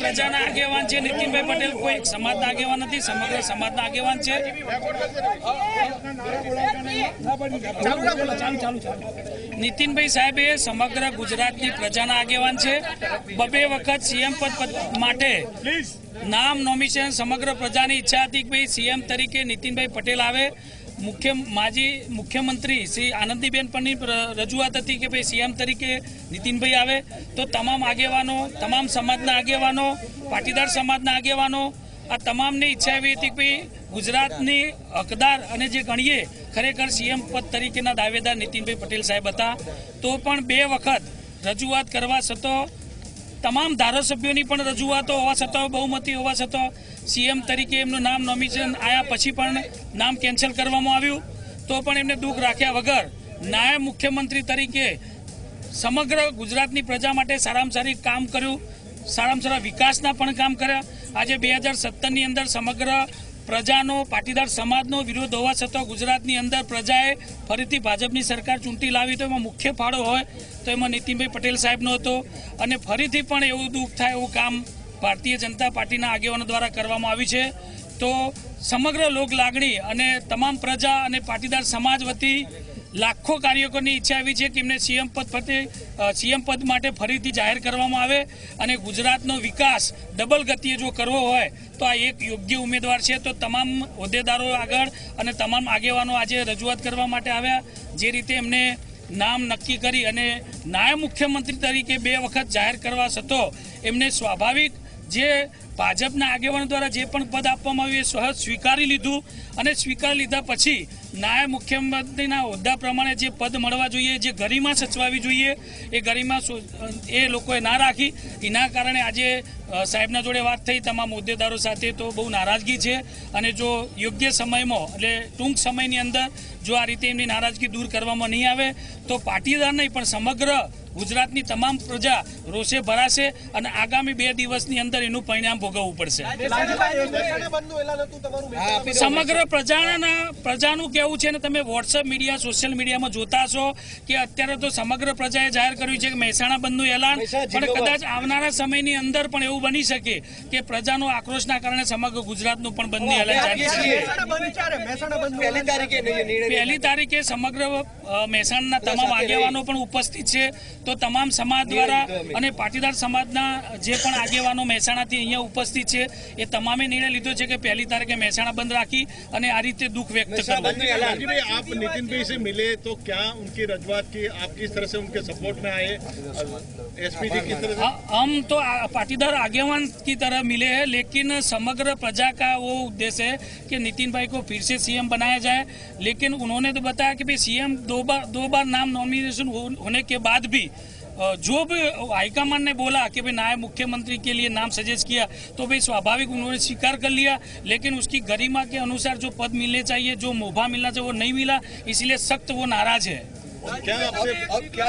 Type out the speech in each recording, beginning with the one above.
પ્રજાના આગેવાન છે નીતિનભાઈ પટેલ, કોઈ એક સમાજના આગેવાન નથી, સમગ્ર સમાજના આગેવાન છે। નીતિનભાઈ સાહેબ એ સમગ્ર ગુજરાતની પ્રજાના આગેવાન છે। 2 વખત સીએમ પદ માટે નામ નોમિનેશન સમગ્ર પ્રજાની ઈચ્છા હતી કે ભાઈ સીએમ તરીકે નીતિનભાઈ પટેલ આવે। માજી મુખ્યમંત્રી શ્રી આનંદીબેન પરની રજૂઆત હતી કે ભાઈ સીએમ તરીકે નીતિનભાઈ આવે। તો તમામ આગેવાનો, તમામ સમાજના આગેવાનો, પાટીદાર સમાજના આગેવાનો, આ તમામની ઈચ્છા એવી હતી કે ભાઈ ગુજરાતની હકદાર અને જે ગણીએ ખરેખર સીએમ પદ તરીકેના દાવેદાર નીતિનભાઈ પટેલ સાહેબ હતા। તો પણ 2 વખત રજૂઆત કરવા છતાં, તમામ ધારાસભ્યોની પણ રજૂઆતો હોવા છતાં, બહુમતી હોવા છતાં સીએમ તરીકે એમનું નામ નોમિનેશન આવ્યા પછી પણ નામ કેન્સલ કરવામાં આવ્યું। તો પણ એમને દુઃખ રાખ્યા વગર નાયબ મુખ્યમંત્રી તરીકે સમગ્ર ગુજરાતની પ્રજા માટે સારામાં સારી કામ કર્યું, સારામાં સારા વિકાસના પણ કામ કર્યા। આજે 2017ની અંદર સમગ્ર પ્રજાનો, પાટીદાર સમાજનો વિરોધ હોવા છતાં ગુજરાતની અંદર પ્રજાએ ફરીથી ભાજપની સરકાર ચૂંટી લાવી, તો એમાં મુખ્ય ફાળો હોય તો એમાં નીતિનભાઈ પટેલ સાહેબનો હતો। અને ફરીથી પણ એવું દુઃખ થાય એવું કામ ભારતીય જનતા પાર્ટીના આગેવાનો દ્વારા કરવામાં આવ્યું છે। તો સમગ્ર લોક લાગણી અને તમામ પ્રજા અને પાટીદાર સમાજ વતી લાખો કાર્યકરોની ઈચ્છા એવી છે કે એમને સીએમ પદ માટે ફરીથી જાહેર કરવામાં આવે અને ગુજરાતનો વિકાસ ડબલ ગતિએ જો કરવો હોય તો આ એક યોગ્ય ઉમેદવાર છે। તો તમામ હોદ્દેદારો આગળ અને તમામ આગેવાનો આજે રજૂઆત કરવા માટે આવ્યા। જે રીતે એમને નામ નક્કી કરી અને નાયબ મુખ્યમંત્રી તરીકે 2 વખત જાહેર કરવા છતાં એમને સ્વાભાવિક જે ભાજપના આગેવાનો દ્વારા જે પણ પદ આપવામાં આવ્યું એ સહજ સ્વીકારી લીધું અને સ્વીકારી લીધા પછી નાયબ મુખ્યમંત્રીના હોદ્દા પ્રમાણે જે પદ મળવા જોઈએ, જે ગરિમા સચવાવી જોઈએ, એ ગરિમા એ લોકોએ ના રાખી। એના કારણે આજે સાહેબના જોડે વાત થઈ તમામ હોદ્દેદારો સાથે, તો બહુ નારાજગી છે। અને જો યોગ્ય સમયમાં, એટલે ટૂંક સમયની અંદર જો આ રીતે એમની નારાજગી દૂર કરવામાં નહીં આવે તો પાટીદાર નહીં પણ સમગ્ર ગુજરાતની તમામ પ્રજા રોષે ભરાશે અને આગામી 2 દિવસની અંદર એનું પરિણામ ભોગવવું પડશે। સમગ્ર પ્રજાનું કહેવું છે ને, તમે વોટ્સએપ મીડિયા, સોશિયલ મીડિયામાં જોતા છો કે અત્યારે તો સમગ્ર પ્રજાએ જાહેર કર્યું છે કે મહેસાણા બંધનું એલાન, પણ કદાચ આવનારા સમયની અંદર પણ એવું બની શકે કે પ્રજાનો આક્રોશના કારણે સમગ્ર ગુજરાતનું પણ બંધનું એલાન ચાલી શકે। 1 તારીખે સમગ્ર મહેસાણાના તમામ આગેવાનો પણ ઉપસ્થિત છે। તો તમામ સમાજ દ્વારા અને પાટીદાર સમાજના જે પણ આગેવાનો મહેસાણાથી અહીંયા ઉપસ્થિત છે એ તમામે નિર્ણય લીધો છે કે 1 તારીખે મહેસાણા બંધ રાખી અને આ રીતે દુઃખ व्यक्त करना। आप नितिन भाई से मिले तो क्या उनकी रजूआत की, आप किस तरह से उनके सपोर्ट में आए, एसपीजी किस तरह से? हम तो पाटीदार आगेवान की तरह मिले हैं, लेकिन समग्र प्रजा का वो उद्देश्य है कि नितिन भाई को फिर से सीएम बनाया जाए। लेकिन उन्होंने तो बताया कि भाई सीएम 2 बार नाम नॉमिनेशन होने के बाद भी जो भी हाईकमान ने बोला कि भाई नायब मुख्यमंत्री के लिए नाम सजेस्ट किया तो भाई स्वाभाविक उन्होंने स्वीकार कर लिया, लेकिन उसकी गरिमा के अनुसार जो पद मिलने चाहिए, जो मुभा मिलना चाहिए वो नहीं मिला, इसलिए सख्त वो नाराज है। क्या आपसे अब क्या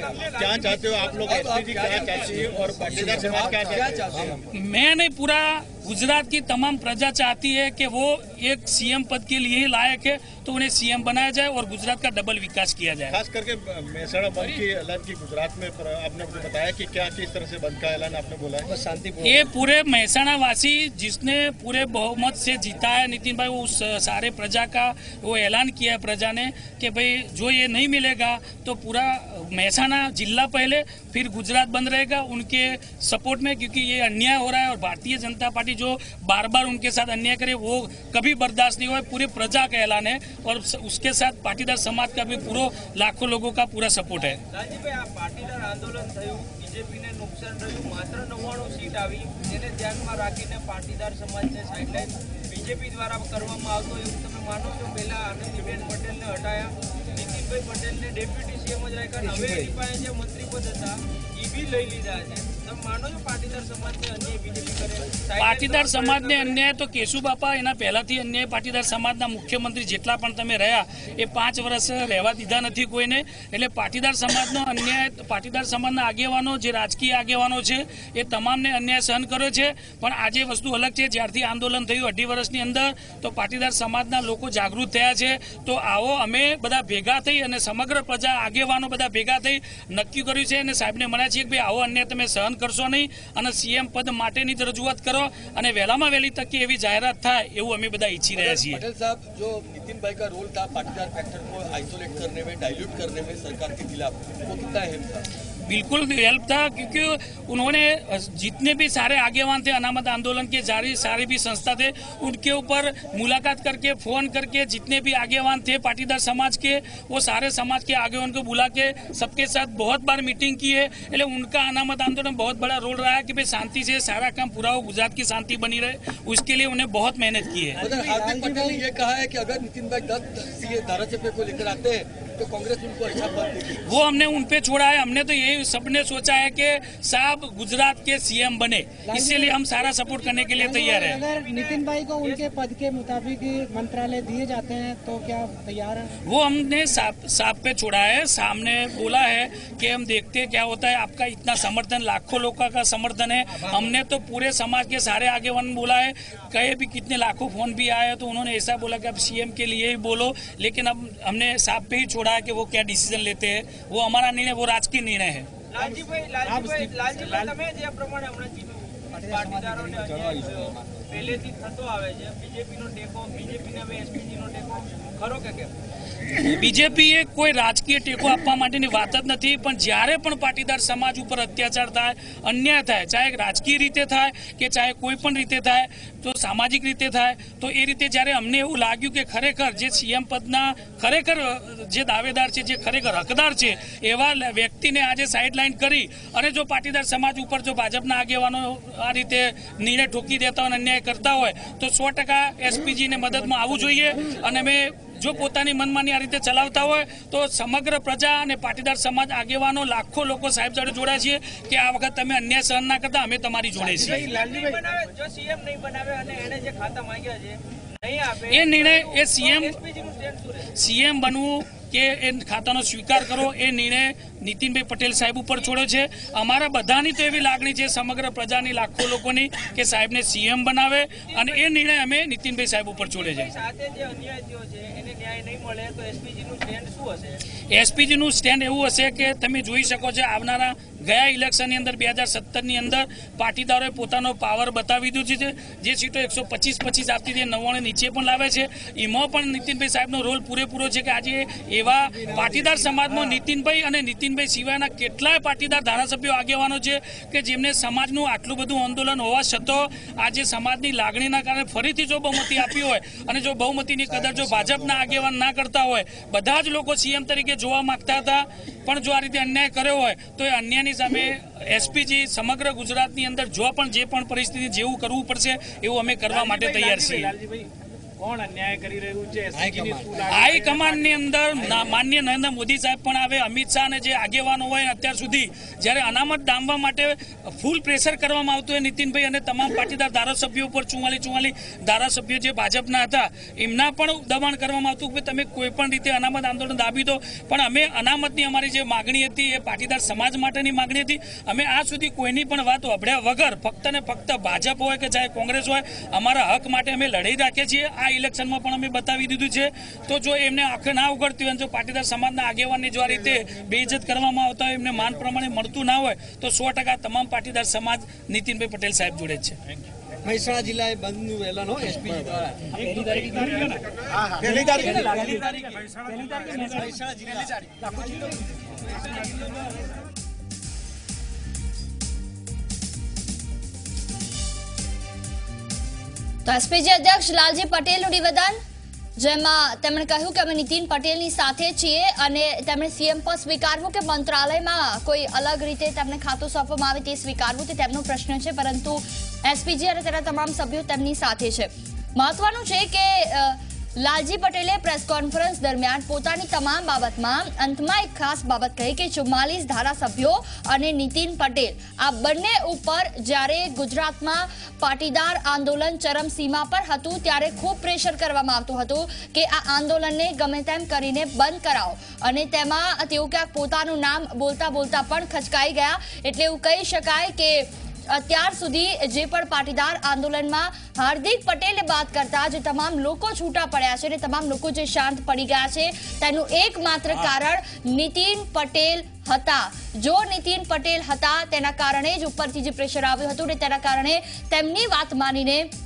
चाहते हो आप लोग? एसपीजी क्या चाहती है और पाटीदार समाज क्या चाहते हैं? मैं नहीं, पूरा गुजरात की तमाम प्रजा चाहती है कि वो एक सीएम पद के लिए ही लायक है, तो उन्हें सीएम बनाया जाए और गुजरात का डबल विकास किया जाए। खास करके महेसाणा बंद की ऐलान की गुजरात में आपने बताया कि क्या किस तरह से बंद का ऐलान आपने बोला है? शांतिपूर्ण। ये पूरे महेसाणा वासी जिसने पूरे बहुमत से जीता है नितिन भाई, वो सारे प्रजा का वो ऐलान किया है प्रजा ने कि भाई जो ये नहीं मिलेगा तो पूरा महेसाणा जिला पहले फिर गुजरात बंद रहेगा उनके सपोर्ट में, क्योंकि ये अन्याय हो रहा है और भारतीय जनता पार्टी जो बार बार उनके साथ अन्याय करे वो कभी बर्दाश्त नहीं हुआ। पूरे प्रजा का ऐलान है और उसके साथ पाटीदार समाज का भी पूरा लाखों लोगों का पूरा सपोर्ट है। पाटीदार आंदोलन बीजेपी ने नुकसान रह्યું, मात्र 99 सीट આવી, જેને ધ્યાનમાં રાખીને પાટીદાર સમાજને સાઇડલાઇન બીજેપી દ્વારા કરવામાં આવતો એવું તમે માનો છો? પહેલા આનંદીબેન પટેલને હટાયા, નીતિનભાઈ પટેલને ડેપ્યુટી સીએમ જ રાખ્યા, હવે એની પાસે જે મંત્રીપદ હતા એ બી લઈ લીધા છે। તમે માનો છો પાટીદાર સમાજને અન્યાય બીજેપી કરે? પાટીદાર સમાજને અન્યાય તો કેશુ બાપા એના પહેલાથી અન્યાય પાટીદાર સમાજના મુખ્યમંત્રી જેટલા પણ તમે રહ્યા એ 5 વર્ષ રહેવા દીધા નથી કોઈને। એટલે પાટીદાર સમાજનો અન્યાય, પાટીદાર સમાજના આગેવાનો જે રાજકીય આગેવાનો છે એ તમામને અન્યાય સહન કર્યો છે। પણ આજે વસ્તુ અલગ છે, જ્યારથી આંદોલન થયું 2.5 વર્ષની અંદર તો પાટીદાર સમાજના લોકો જાગૃત થયા છે। તો આવો અમે બધા ભેગા થઈ અને સમગ્ર પ્રજા આગેવાનો બધા ભેગા થઈ નક્કી કર્યું છે અને સાહેબને મળ્યા છીએ કે ભાઈ આવો અન્યાય તમે સહન કરશો નહીં અને સીએમ પદ માટેની જ રજૂઆત કરો અને વહેલામાં વહેલી તકે એવી જાહેરાત થાય એવું અમે બધા ઈચ્છી રહ્યા છીએ। पटेल साहब, जो नितिन भाई का रोल था पाटीदार फैक्टर को आइसोलेट करने में, डाइल्यूट करने में सरकार के खिलाफ, वो कितना अहम था? बिल्कुल हेल्प था, क्योंकि उन्होंने जितने भी सारे आगेवान थे अनामत आंदोलन के सारे भी संस्था थे उनके ऊपर मुलाकात करके फोन करके जितने भी आगेवान थे पाटीदार समाज के वो सारे समाज के आगेवान को बुला के सबके साथ बहुत बार मीटिंग की है। એટલે उनका अनामत आंदोलन बहुत बड़ा रोल रहा है कि भाई शांति से सारा काम पूरा हो, गुजरात की शांति बनी रहे, उसके लिए उन्हें बहुत मेहनत की है। हार्दिक पटेल ने ये कहा है कि अगर नितिन भाई 10 सीए धारासभ्य को लेकर आते हैं तो कांग्रेस उनको अच्छा पद देगी। वो हमने उन पे छोड़ा है, हमने तो यही सबने सोचा है कि साहब गुजरात के सीएम बने, इसीलिए हम सारा सपोर्ट करने के लिए तैयार है। अगर नितिन भाई को उनके पद के मुताबिक मंत्रालय दिए जाते हैं तो क्या तैयार है? वो हमने साहब पे छोड़ा है, सामने बोला है कि हम देखते हैं क्या होता है। आपका इतना समर्थन, लाखों लोगों का समर्थन है, हमने तो पूरे समाज के सारे आगेवान बोला है, कहे भी कितने लाखों फोन भी आए तो उन्होंने ऐसा बोला कि अब सीएम के लिए ही बोलो, लेकिन अब हमने साहब पे ही छोड़ा है कि वो क्या डिसीजन लेते हैं। वो हमारा निर्णय, वो राजकीय निर्णय है। લાલજીભાઈ તમે જે પ્રમાણે હમણાં કીધું પાટીદારોને અન્યાય થયો પહેલેથી થતો આવે છે, બીજેપીનો ટેકો, બીજેપીને હવે એસપીજીનો ટેકો ખરો કે કેમ? બીજેપી એ કોઈ રાજકીય ટેકો આપવા માટેની વાત જ નથી, પણ જ્યારે પણ પાટીદાર સમાજ ઉપર અત્યાચાર થાય, અન્યાય થાય, ચાહે રાજકીય રીતે થાય કે ચાહે કોઈ પણ રીતે થાય, તો સામાજિક રીતે થાય, તો એ રીતે જ્યારે અમને એવું લાગ્યું કે ખરેખર જે સીએમ પદના ખરેખર જે દાવેદાર છે, જે ખરેખર હકદાર છે એવા વ્યક્તિને આજે સાઇડલાઇન કરી અને જો પાટીદાર સમાજ ઉપર જો ભાજપના આગેવાનો આ રીતે નિર્ણય ઠોકી દેતા હોય, અન્યાય કરતા હોય તો 100% એસપીજીને મદદમાં આવવું જોઈએ। અને અમે જો પોતાની મનમાની આ રીતે ચલાવતા હોય તો સમગ્ર પ્રજા અને પાટીદાર સમાજ આગેવાનો લાખો લોકો સાહેબ જોડે જોડાયા છીએ કે આ વખત તમે અન્યાય સહન ના કરતા, અમે તમારી જોડે છીએ। જો સીએમ નહીં બનાવે અને એને જે ખાતા માંગ્યા છે નહીં આપે, એ નિર્ણય એ એસપીજીનું સ્ટેન્ડ શું રહે? સીએમ બનવું કે એ ખાતાનો સ્વીકાર કરો એ નિર્ણય નીતિનભાઈ પટેલ સાહેબ ઉપર છોડ્યો છે। અમારા બધાની તો એવી લાગણી છે, સમગ્ર પ્રજાની, લાખો લોકોની, કે સાહેબને સીએમ બનાવે અને એ નિર્ણય અમે નીતિનભાઈ સાહેબ ઉપર છોડે છે। સાથે જે અન્યાય થયો છે એને ન્યાય નહીં મળે તો એસપીજીનું સ્ટેન્ડ શું હશે? એસપીજીનું સ્ટેન્ડ એવું હશે કે તમે જોઈ શકો છો આવનારા ગયા ઇલેક્શનની અંદર 2017ની અંદર પાટીદારોએ પોતાનો પાવર બતાવી દીધું છે। જે સીટો 125 આપતી હતી 99 નીચે પણ લાવે છે, એમાં પણ નીતિનભાઈ સાહેબનો રોલ પૂરેપૂરો છે કે આજે એવા પાટીદાર સમાજમાં નીતિનભાઈ અને નીતિનભાઈ સિવાયના કેટલાય પાટીદાર ધારાસભ્યો આગેવાનો છે કે જેમને સમાજનું આટલું બધું આંદોલન હોવા છતાં આજે સમાજની લાગણીના કારણે ફરીથી જો બહુમતી આપી હોય અને જો બહુમતીની કદર જો ભાજપના આગેવાન ના કરતા હોય, બધા જ લોકો સીએમ તરીકે જોવા માંગતા હતા, પણ જો આ રીતે અન્યાય કર્યો હોય તો એ અન્યાયની સામે એસપીજી સમગ્ર ગુજરાતની અંદર જો પણ જે પણ પરિસ્થિતિ જેવું કરવું પડશે એવું અમે કરવા માટે તૈયાર છીએ। કોણ અન્યાય કરી રહ્યું છે? હાઈકમાન્ડની અંદર માનનીય નરેન્દ્ર મોદી સાહેબ પણ આવે, અમિત શાહ અને જે આગેવાનો હોય અત્યાર સુધી જ્યારે અનામત ડામવા માટે ફૂલ પ્રેશર કરવામાં આવતું હોય નીતિનભાઈ અને તમામ પાટીદાર ધારાસભ્યો ઉપર 44 ધારાસભ્યો જે ભાજપના હતા એમના પણ દબાણ કરવામાં આવતું કે તમે કોઈ પણ રીતે અનામત આંદોલન દાબી દો, પણ અમે અનામતની અમારી જે માગણી હતી એ પાટીદાર સમાજ માટેની માગણી હતી। અમે આ સુધી કોઈની પણ વાત અભડ્યા વગર ફક્ત ને ફક્ત ભાજપ હોય કે ચાહે કોંગ્રેસ હોય અમારા હક માટે અમે લડી રાખીએ છીએ। આ ઇલેક્શનમાં પણ અમે બતાવી દીધું છે। તો જો એમને આંખ ના ઉઘડતી હોય, જો પાટીદાર સમાજના આગેવાનની જો આ રીતે બેઇજ્જત કરવામાં આવતા હોય, એમને માન પ્રમાણે મળતું ના હોય તો 100% તમામ પાટીદાર સમાજ નીતિનભાઈ પટેલ સાહેબ જોડે જ છે। મહેસાણા જિલ્લાએ બંધનું એલાન એસપીજી દ્વારા તો એસપીજી અધ્યક્ષ લાલજી પટેલનું નિવેદન, જેમાં તેમણે કહ્યું કે અમે નીતિન પટેલની સાથે છીએ અને તેમણે સીએમ પદ સ્વીકારવું કે મંત્રાલયમાં કોઈ અલગ રીતે તેમને ખાતું સોંપવામાં આવે તે સ્વીકારવું તે તેમનો પ્રશ્ન છે, પરંતુ એસપીજી અને તેના તમામ સભ્યો તેમની સાથે છે। મહત્વનું છે કે લાલજી પટેલે પ્રેસ કોન્ફરન્સ દરમિયાન પોતાની તમામ બાબતમાં અંતમાં એક ખાસ બાબત કહી કે 44 ધારાસભ્યો અને નીતિન પટેલ આ બંને ઉપર જ્યારે ગુજરાતમાં પાટીદાર આંદોલન ચરમસીમા પર હતું ત્યારે ખૂબ પ્રેશર કરવામાં આવતું હતું કે આ આંદોલનને ગમે તેમ કરીને બંધ કરાવો, અને તેમાં તેઓ ક્યાંક પોતાનું નામ બોલતા બોલતા પણ ખચકાઈ ગયા। એટલે એવું કહી શકાય કે અત્યાર સુધી જે પણ પાટીદાર આંદોલનમાં હાર્દિક પટેલને બાદ કરતા જે તમામ લોકો છૂટા પડ્યા છે અને તમામ લોકો જે શાંત પડી ગયા છે તેનું એકમાત્ર કારણ નીતિન પટેલ હતા. જો નીતિન પટેલ હતા તેના કારણે જ ઉપરથી જે પ્રેશર આવ્યું હતું ને તેના કારણે તેમની વાત માનીને